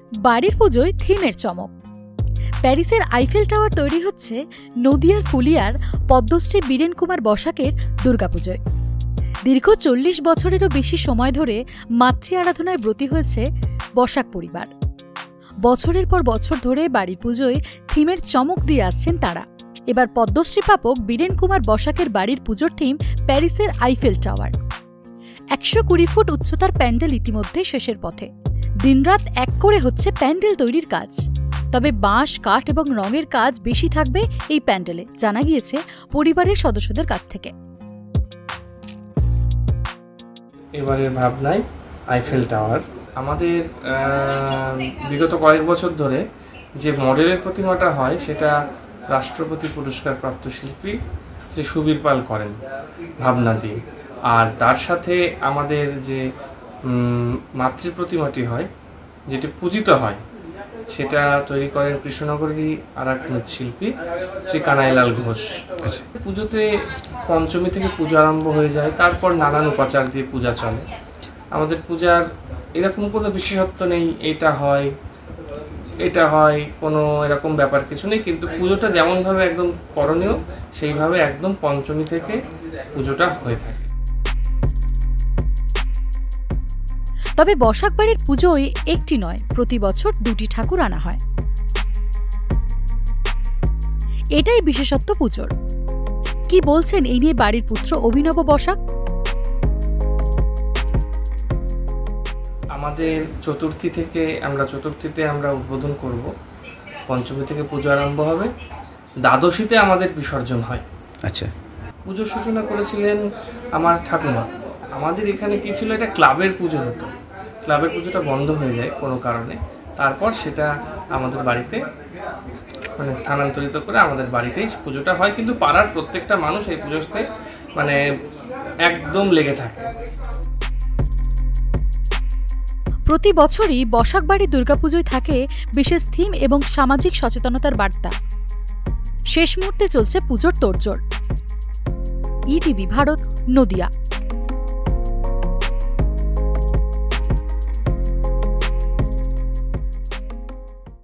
বাড়ির পুজোয় থিমের চমক। প্যারিসের আইফেল টাওয়ার তৈরি হচ্ছে নদিয়ার ফুলিয়ার পদ্মশ্রী বীরেন কুমার বসাকের দুর্গাপুজোয়। দীর্ঘ ৪০ বছরেরও বেশি সময় ধরে মাতৃ আরাধনায় ব্রতী হয়েছে বসাক পরিবার। বছরের পর বছর ধরে বাড়ির পুজোয় থিমের চমক দিয়ে আসছেন তারা। এবার পদ্মশ্রী প্রাপক বীরেন কুমার বসাকের বাড়ির পুজোর থিম প্যারিসের আইফেল টাওয়ার। ১২০ ফুট উচ্চতার প্যান্ডেল ইতিমধ্যে শেষের পথে। দিনরাত এক করে হচ্ছে প্যান্ডেল তৈরির কাজ। তবে বাঁশ, কাঠ এবং রঙের কাজ বেশি থাকবে এই প্যান্ডেলে, জানা গিয়েছে পরিবারের সদস্যদের কাছ থেকে। এবারের ভাবনায় আইফেল টাওয়ার। আমাদের বিগত কয়েক বছর ধরে যে মডেলের প্রতিমাটা হয় সেটা রাষ্ট্রপতি পুরস্কারপ্রাপ্ত শিল্পী শ্রী সুবীর পাল করেন ভাবনা দিয়ে। আর তার সাথে আমাদের যে মাতৃ প্রতিমাটি হয়, যেটি পূজিত হয়, সেটা তৈরি করেন কৃষ্ণনগরেরই আর এক মৃৎশিল্পী শ্রী কানাইলাল ঘোষ। পুজোতে পঞ্চমী থেকে পূজা আরম্ভ হয়ে যায়, তারপর নানান উপাচার দিয়ে পূজা চলে। আমাদের পূজার এরকম কোনো বিশেষত্ব নেই, এটা হয় কোনো এরকম ব্যাপার কিছু নেই, কিন্তু পুজোটা যেমনভাবে একদম করণীয় সেইভাবে একদম পঞ্চমী থেকে পুজোটা হয়ে থাকে। তবে বসাক বাড়ির পুজোয় একটি নয়, প্রতি বছর ২টি ঠাকুর আনা হয়। এটাই বিশেষত্ব পুজোর। কি বলছেন এই নিয়ে বাড়ির পুত্র অভিনব বসাক? আমাদের চতুর্থীতে আমরা উদ্বোধন করব, পঞ্চমী থেকে পুজো আরম্ভ হবে, দ্বাদশীতে আমাদের বিসর্জন হয়। আচ্ছা, পুজোর সূচনা করেছিলেন আমার ঠাকুমা। আমাদের এখানে কি ছিল, এটা ক্লাবের পুজো হতো। ক্লাবের পুজোটা বন্ধ হয়ে যায় কোনো কারণে, তারপর সেটা আমাদের বাড়িতে স্থানান্তরিত করে আমাদের বাড়িতেই পুজোটা হয়। কিন্তু পাড়ার প্রত্যেকটা মানুষ এই পুজোতে একদম লেগে থাকে। প্রতি বছরই বসাক বাড়ির দুর্গাপুজোয় থাকে বিশেষ থিম এবং সামাজিক সচেতনতার বার্তা। শেষ মুহূর্তে চলছে পুজোর তোড়জোড়। ইটিভি ভারত, নদিয়া।